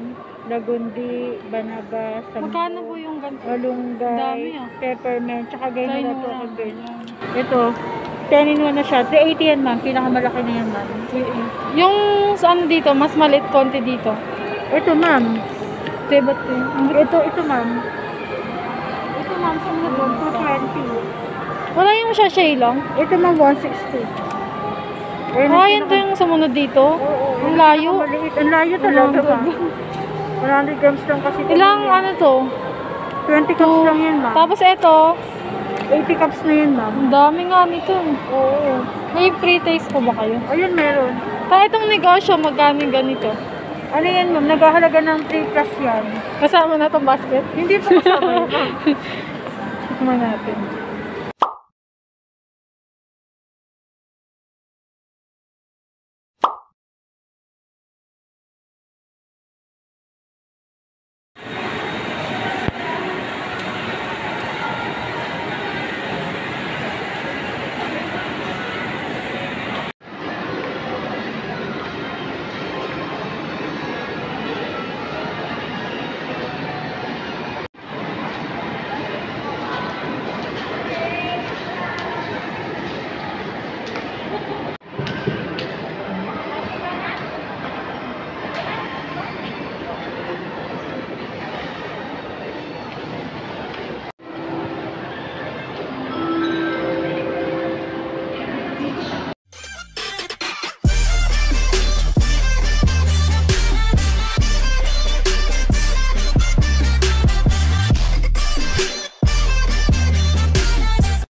yan. Lagundi, Banaba, Sambong. Magkano po yung ganito? Malunggay, Dami, ah. peppermint, tsaka GYNURA PROCUMBENS. Yan. Ito, 10 in 1 na siya. 380 yan, ma'am. Pinakamalaki na yan, ma'am. Yung sa ano dito, mas maliit konti dito. Ito, ma'am. Diba ito? Ito, ma'am. Ito, ma'am. Sa mga 220. Wala yung sachet lang. Ito, ma'am, 160. Yan to yung sumunod dito. Oo. Ang layo. Maliit. Ang layo talaga, ma'am. 100 grams lang kasi. Ilang ano to? 20 cups lang yan, ma'am. Tapos ito, 80 cups na yan, ma'am. ang dami nga nito. Oo. May pre-taste po ba kayo? Ayun, meron. Kaya itong negosyo, magkano yung ganito? Ano yan, ma'am? Naghahalaga ng 3 plus yan. Kasama na itong basket? Hindi pa kasama yun, ma'am. Tikman natin.